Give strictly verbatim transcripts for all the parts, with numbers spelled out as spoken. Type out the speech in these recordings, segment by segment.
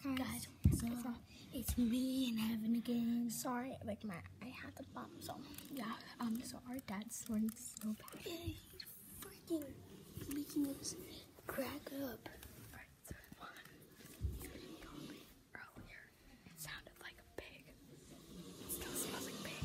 guys, guys so it's me in heaven again. Sorry, like my I had the bump, so yeah. Um, so our dad's snoring so bad. Yeah, he's freaking making us crack up. Alright, so one, earlier, it sounded like a pig. It still smells like pig.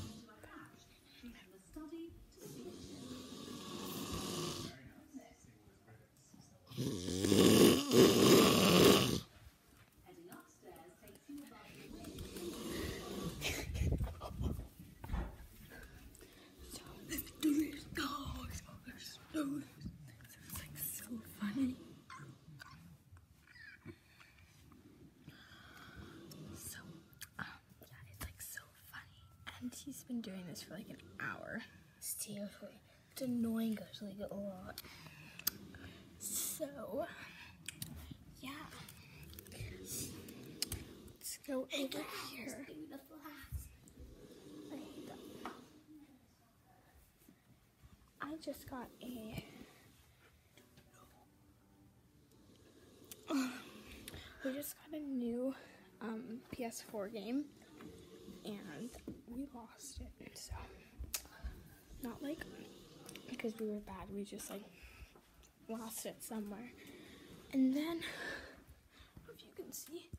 And he's been doing this for like an hour. Seriously, it's annoying us like a lot. So, yeah. Let's go over here. I hate that. I just got a. We just got a new um, P S four game. And we lost it, so not like because we were bad, we just like lost it somewhere. And then, if you can see,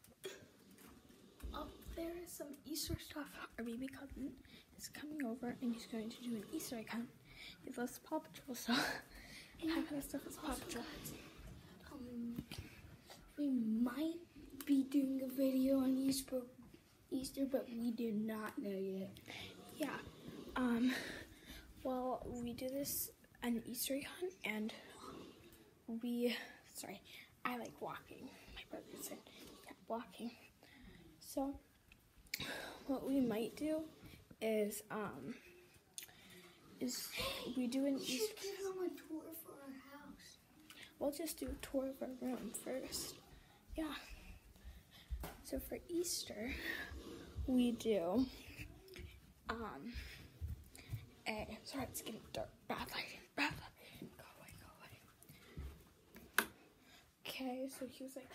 up there is some Easter stuff. Our baby cousin is coming over and he's going to do an Easter egg hunt. He loves Paw Patrol, so that kind of stuff is Paw Patrol. Um, we might be doing a video on Easter. Easter, but we do not know yet. Yeah. Um. Well, we do this an Easter egg hunt, and we. Sorry, I like walking. My brother said he kept walking. So, what we might do is um. Is we do an Easter. Give them a tour for our house. We'll just do a tour of our room first. Yeah. So for Easter, we do, um, a, sorry, it's getting dark, bad lighting, bad lighting, go away, go away. Okay, so he was like,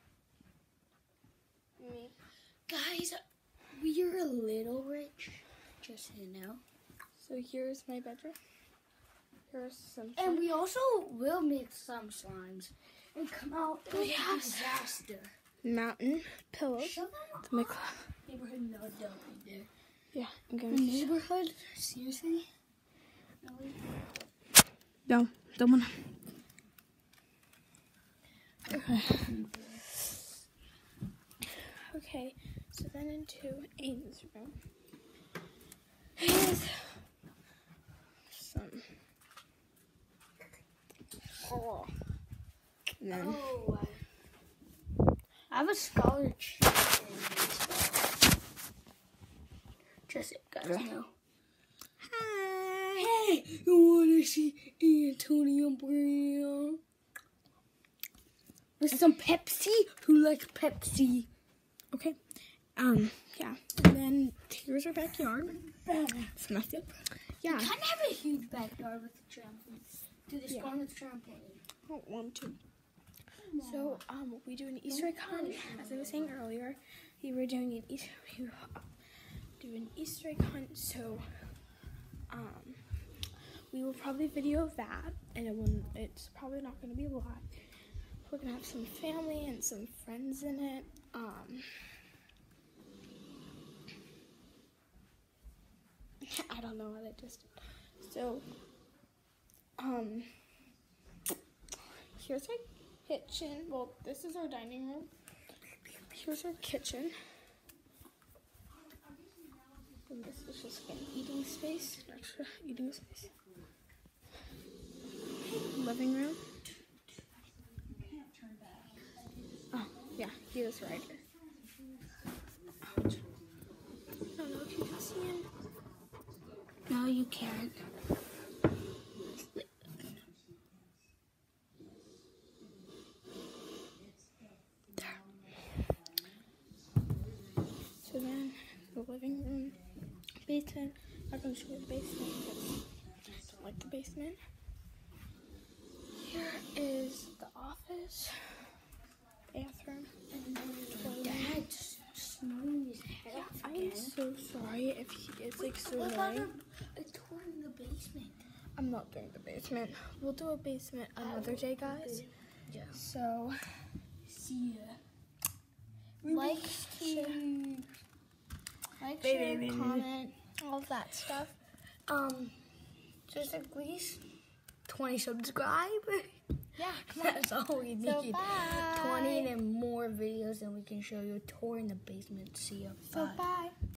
me. Guys, we are a little rich, just so you know. So here's my bedroom. Here's some And slime. we also will make some slimes and come out with a disaster. Mountain pillows. Shut To my cl- Neighborhood, no, don't be there. yeah, I'm going The to. neighborhood? Seriously? Really? No, don't wanna. Okay. Okay, so then into Aiden's room. Here's some. Oh. And then, Oh, I have a scholarship in baseball. Just so you guys know. hi. Hey, you want to see Antonio Brown? With some Pepsi? Who likes Pepsi? Okay. Um. Yeah. And then here's our backyard. It's nothing. Yeah. We kind of have a huge backyard with the trampoline. Do this Yeah. go on the trampoline? I don't want to. So, um, we do an Easter egg hunt. As I was saying earlier, we were doing an Easter. We do an Easter egg hunt. So, um, we will probably video that, and it will. It's probably not going to be a lot. We're gonna have some family and some friends in it. Um, I don't know what I just did. So, um, here's our kitchen. Well, this is our dining room. Here's our kitchen. And this is just an eating space, an extra eating space. Living room. Oh, yeah, he was right. Ouch. I don't know if you can see him. No, you can't. There. So then, the living room, basement. I'm not going to show you the basement because I don't like the basement. Here is the office, bathroom, and then the toilet. if he, it's like so What about annoying. a, a tour in the basement? I'm not doing the basement. We'll do a basement another day, guys. Yeah. So, See ya. like, share, like, Baby. share, comment, all of that stuff. Um, just at least twenty subscribers. Yeah, That's all we need. So, bye. twenty and more videos, and we can show you a tour in the basement. See ya. So, Bye. bye.